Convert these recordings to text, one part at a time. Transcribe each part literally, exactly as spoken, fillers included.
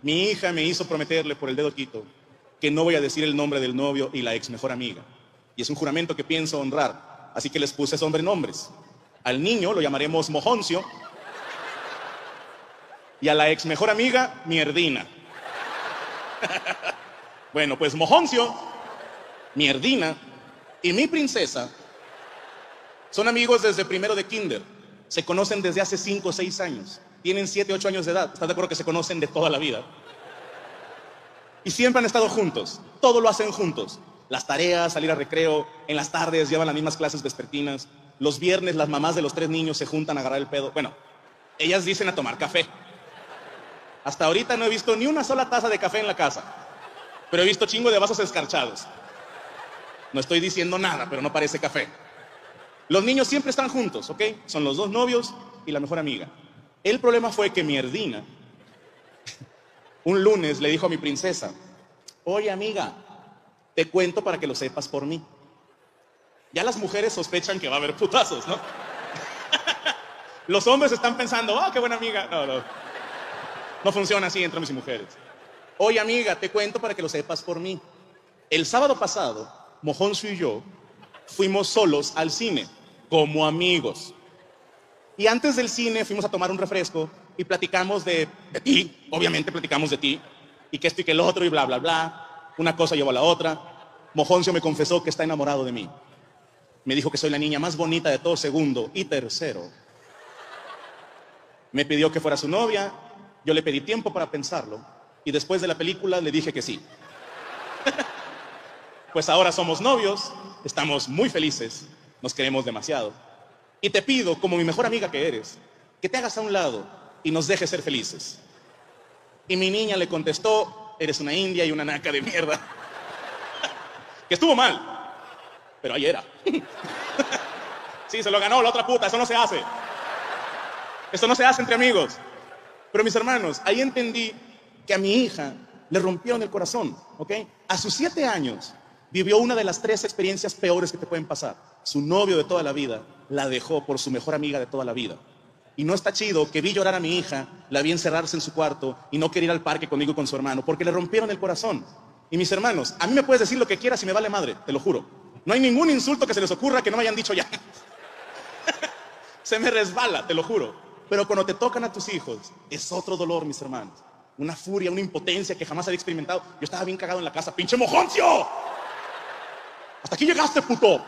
Mi hija me hizo prometerle por el dedo quito que no voy a decir el nombre del novio y la ex mejor amiga. Y es un juramento que pienso honrar, así que les puse sobrenombres. Al niño lo llamaremos Mojoncio y a la ex mejor amiga, Mierdina. Bueno, pues Mojoncio, Mierdina y mi princesa son amigos desde primero de kinder. Se conocen desde hace cinco o seis años. Tienen siete, ocho años de edad. ¿Estás de acuerdo que se conocen de toda la vida? Y siempre han estado juntos. Todo lo hacen juntos. Las tareas, salir a recreo, en las tardes llevan las mismas clases vespertinas. Los viernes las mamás de los tres niños se juntan a agarrar el pedo. Bueno, ellas dicen a tomar café. Hasta ahorita no he visto ni una sola taza de café en la casa. Pero he visto chingo de vasos escarchados. No estoy diciendo nada, pero no parece café. Los niños siempre están juntos, ¿ok? Son los dos novios y la mejor amiga. El problema fue que Mierdina un lunes le dijo a mi princesa: oye, amiga, te cuento para que lo sepas por mí. Ya las mujeres sospechan que va a haber putazos, ¿no? Los hombres están pensando: oh, qué buena amiga. No, no. No funciona así entre hombres y mujeres. Oye, amiga, te cuento para que lo sepas por mí. El sábado pasado, Mojoncio y yo fuimos solos al cine, como amigos. Y antes del cine fuimos a tomar un refresco y platicamos de, de ti, obviamente platicamos de ti, y que esto y que el otro y bla, bla, bla. Una cosa llevó a la otra. Mojoncio me confesó que está enamorado de mí. Me dijo que soy la niña más bonita de todo segundo y tercero. Me pidió que fuera su novia, yo le pedí tiempo para pensarlo, y después de la película le dije que sí. Pues ahora somos novios, estamos muy felices, nos queremos demasiado. Y te pido, como mi mejor amiga que eres, que te hagas a un lado y nos dejes ser felices. Y mi niña le contestó: eres una india y una naca de mierda. Que estuvo mal, pero ahí era. Sí, se lo ganó la otra puta, eso no se hace. Eso no se hace entre amigos. Pero mis hermanos, ahí entendí que a mi hija le rompieron el corazón, ¿ok? A sus siete años vivió una de las tres experiencias peores que te pueden pasar. Su novio de toda la vida la dejó por su mejor amiga de toda la vida. Y no está chido que vi llorar a mi hija, la vi encerrarse en su cuarto y no querer ir al parque conmigo y con su hermano, porque le rompieron el corazón. Y mis hermanos, a mí me puedes decir lo que quieras y me vale madre, te lo juro. No hay ningún insulto que se les ocurra que no me hayan dicho ya. Se me resbala, te lo juro. Pero cuando te tocan a tus hijos, es otro dolor, mis hermanos. Una furia, una impotencia que jamás había experimentado. Yo estaba bien cagado en la casa. ¡Pinche Mojoncio! Hasta aquí llegaste, puto.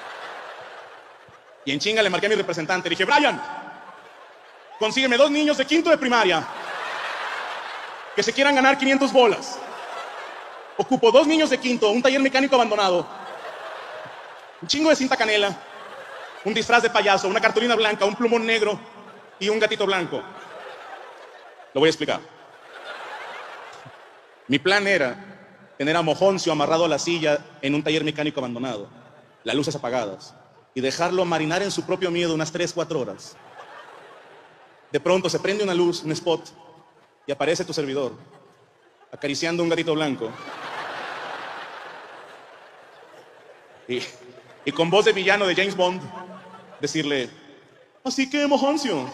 Y en chinga le marqué a mi representante. Le dije: Brian, consígueme dos niños de quinto de primaria que se quieran ganar quinientas bolas. Ocupo dos niños de quinto, un taller mecánico abandonado, un chingo de cinta canela, un disfraz de payaso, una cartulina blanca, un plumón negro y un gatito blanco. Lo voy a explicar. Mi plan era tener a Mojoncio amarrado a la silla en un taller mecánico abandonado, las luces apagadas, y dejarlo marinar en su propio miedo unas tres, cuatro horas. De pronto se prende una luz, un spot, y aparece tu servidor, acariciando un gatito blanco. Y, y con voz de villano de James Bond, decirle: así que, Mojoncio,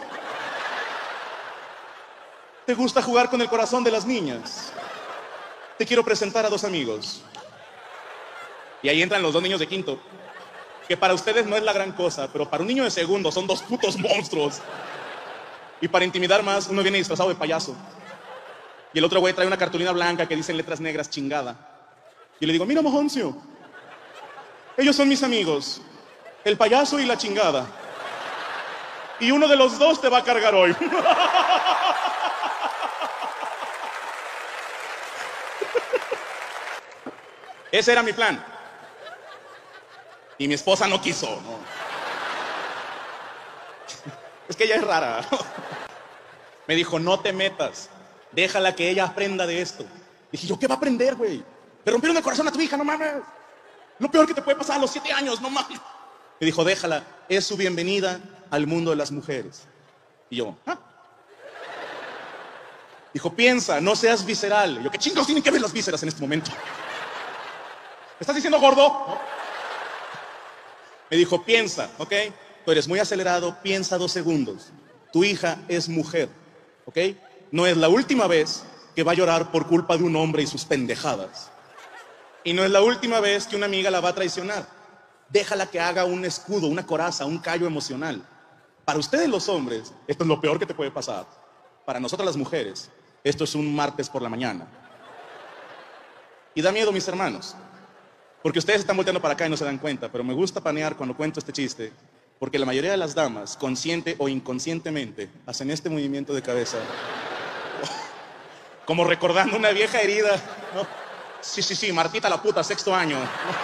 ¿te gusta jugar con el corazón de las niñas? Te quiero presentar a dos amigos. Y ahí entran los dos niños de quinto, que para ustedes no es la gran cosa, pero para un niño de segundo son dos putos monstruos. Y para intimidar más, uno viene disfrazado de payaso. Y el otro güey trae una cartulina blanca que dice en letras negras: chingada. Y le digo: mira, Mojoncio, ellos son mis amigos, el payaso y la chingada. Y uno de los dos te va a cargar hoy. Ese era mi plan. Y mi esposa no quiso, ¿no? Es que ella es rara. Me dijo: no te metas, déjala que ella aprenda de esto. Dije yo: ¿qué va a aprender, güey? Le rompieron el corazón a tu hija, no mames. Lo peor que te puede pasar a los siete años, no mames. Me dijo: déjala, es su bienvenida al mundo de las mujeres. Y yo: ¿ah? Dijo: piensa, no seas visceral. Y yo: ¿qué chingados tienen que ver las vísceras en este momento? ¿Me estás diciendo gordo? ¿No? Me dijo: piensa, ¿ok? Tú eres muy acelerado, piensa dos segundos. Tu hija es mujer, ¿ok? No es la última vez que va a llorar por culpa de un hombre y sus pendejadas. Y no es la última vez que una amiga la va a traicionar. Déjala que haga un escudo, una coraza, un callo emocional. Para ustedes los hombres, esto es lo peor que te puede pasar. Para nosotras las mujeres, esto es un martes por la mañana. Y da miedo, mis hermanos, porque ustedes están volteando para acá y no se dan cuenta, pero me gusta panear cuando cuento este chiste, porque la mayoría de las damas, consciente o inconscientemente, hacen este movimiento de cabeza, como recordando una vieja herida, ¿no? Sí, sí, sí, Martita la puta, sexto año.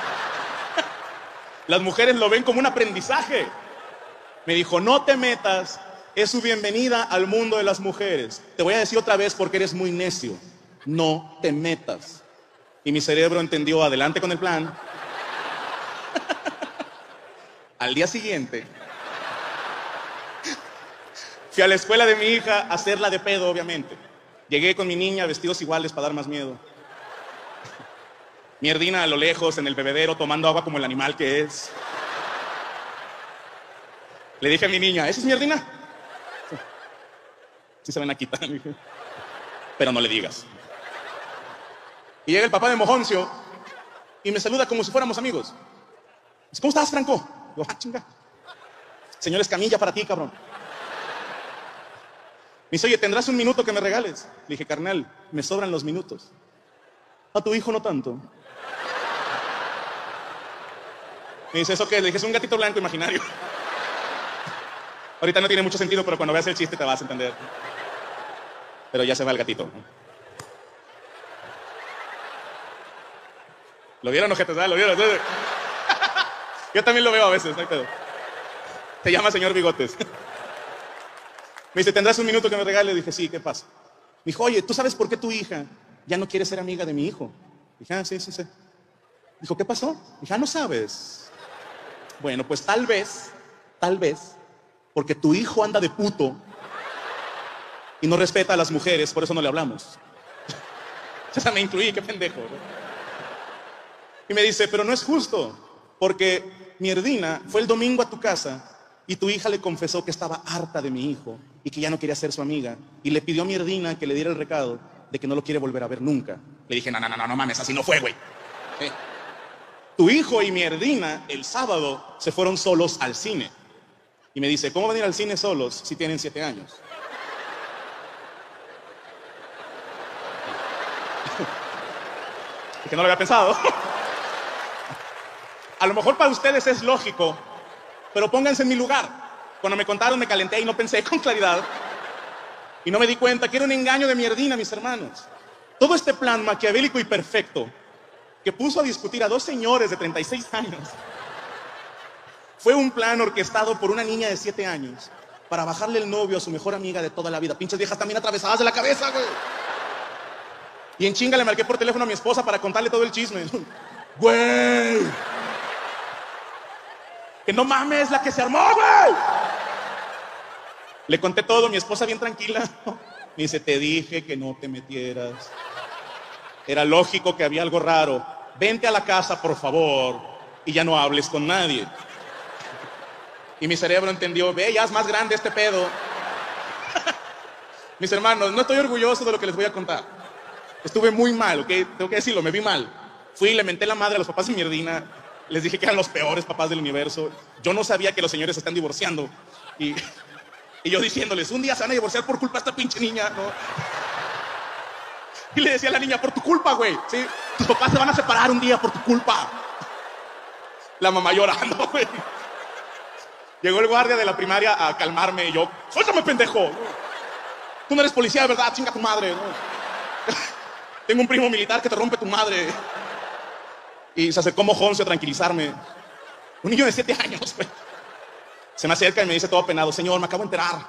Las mujeres lo ven como un aprendizaje. Me dijo, no te metas, es su bienvenida al mundo de las mujeres. Te voy a decir otra vez porque eres muy necio. No te metas. Y mi cerebro entendió, adelante con el plan. Al día siguiente, fui a la escuela de mi hija a hacerla de pedo, obviamente. Llegué con mi niña, vestidos iguales para dar más miedo. Mierdina a lo lejos, en el bebedero, tomando agua como el animal que es. Le dije a mi niña, ¿esa es Mierdina? Sí, sí se ven aquí, pero no le digas. Y llega el papá de Mojoncio y me saluda como si fuéramos amigos. Dice, ¿cómo estás, Franco? Digo, ah, chinga. Señor Escamilla, para ti, cabrón. Me dice, oye, ¿tendrás un minuto que me regales? Le dije, carnal, me sobran los minutos. A tu hijo no tanto. Me dice, ¿eso qué? Le dije, es un gatito blanco imaginario. Ahorita no tiene mucho sentido, pero cuando veas el chiste te vas a entender. Pero ya se va el gatito. ¿Lo vieron, ojetes? ¿Lo vieron? Yo también lo veo a veces, no hay pedo. Se llama señor Bigotes. Me dice, ¿tendrás un minuto que me regale? Dije, sí, ¿qué pasa? Me dijo, oye, ¿tú sabes por qué tu hija ya no quiere ser amiga de mi hijo? Dije, ah, sí, sí, sí. Dijo, ¿qué pasó? Dije, ah, no sabes. Bueno, pues tal vez, tal vez, porque tu hijo anda de puto y no respeta a las mujeres, por eso no le hablamos. O sea, me incluí, qué pendejo, ¿no? Y me dice, pero no es justo, porque Mierdina fue el domingo a tu casa y tu hija le confesó que estaba harta de mi hijo y que ya no quería ser su amiga. Y le pidió a Mierdina que le diera el recado de que no lo quiere volver a ver nunca. Le dije, no, no, no, no mames, así no fue, güey. ¿Eh? Tu hijo y Mierdina el sábado se fueron solos al cine. Y me dice, ¿cómo van a ir al cine solos si tienen siete años? Es que no lo había pensado. A lo mejor para ustedes es lógico, pero pónganse en mi lugar. Cuando me contaron me calenté y no pensé con claridad. Y no me di cuenta que era un engaño de Mierdina, mis hermanos. Todo este plan maquiavélico y perfecto que puso a discutir a dos señores de treinta y seis años fue un plan orquestado por una niña de siete años para bajarle el novio a su mejor amiga de toda la vida. Pinches viejas también atravesadas de la cabeza, güey. Y en chinga le marqué por teléfono a mi esposa para contarle todo el chisme. Güey. Que no mames la que se armó, güey. Le conté todo, mi esposa bien tranquila. Me dice, te dije que no te metieras. Era lógico que había algo raro. Vente a la casa, por favor, y ya no hables con nadie. Y mi cerebro entendió, ve, ya es más grande este pedo. Mis hermanos, no estoy orgulloso de lo que les voy a contar. Estuve muy mal, ¿ok? Tengo que decirlo, me vi mal. Fui y le menté la madre a los papás de Mierdina. Les dije que eran los peores papás del universo. Yo no sabía que los señores se están divorciando. Y, y yo diciéndoles, un día se van a divorciar por culpa de esta pinche niña, ¿no? Y le decía a la niña, por tu culpa, güey, ¿sí? Tus papás se van a separar un día por tu culpa. La mamá llorando, güey. Llegó el guardia de la primaria a calmarme y yo, suéltame, pendejo. Tú no eres policía, de verdad, chinga tu madre, ¿no? Tengo un primo militar que te rompe tu madre. Y se acercó Mojoncio a tranquilizarme. Un niño de siete años, güey. Se me acerca y me dice todo apenado, señor, me acabo de enterar.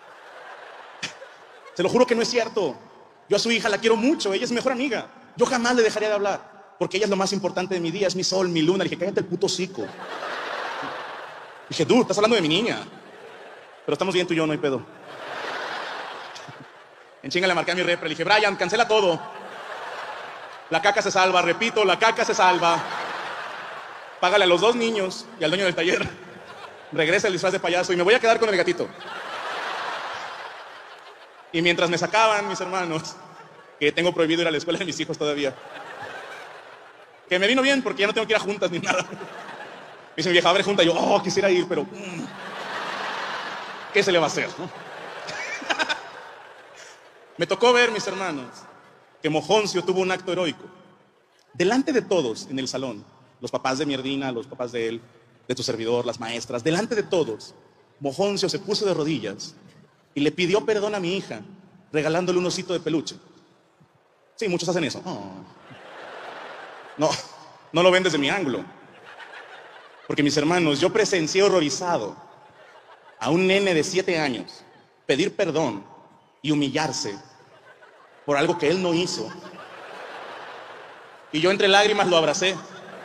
Se lo juro que no es cierto. Yo a su hija la quiero mucho, ella es mi mejor amiga. Yo jamás le dejaría de hablar, porque ella es lo más importante de mi día, es mi sol, mi luna. Le dije, cállate el puto hocico. Dije, dude, estás hablando de mi niña. Pero estamos bien tú y yo, no hay pedo. En chinga le marqué a mi repre, le dije, Brian, cancela todo. La caca se salva, repito, la caca se salva. Págale a los dos niños y al dueño del taller. Regresa el disfraz de payaso y me voy a quedar con el gatito. Y mientras me sacaban, mis hermanos, que tengo prohibido ir a la escuela de mis hijos todavía. Que me vino bien porque ya no tengo que ir a juntas ni nada. Me dice mi vieja, abre junta. Y yo, oh, quisiera ir, pero... Mm, ¿qué se le va a hacer, no? Me tocó ver, mis hermanos, que Mojoncio tuvo un acto heroico. Delante de todos en el salón, los papás de Mierdina, los papás de él, de tu servidor, las maestras, delante de todos, Mojoncio se puso de rodillas y le pidió perdón a mi hija, regalándole un osito de peluche. Sí, muchos hacen eso. Oh. No, no lo ven desde mi ángulo. Porque, mis hermanos, yo presencié horrorizado a un nene de siete años pedir perdón y humillarse por algo que él no hizo. Y yo entre lágrimas lo abracé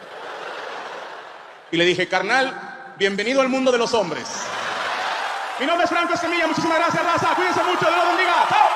y le dije, carnal, bienvenido al mundo de los hombres. Mi nombre es Franco Escamilla, muchísimas gracias, raza, cuídense mucho, Dios los bendiga. ¡Chao!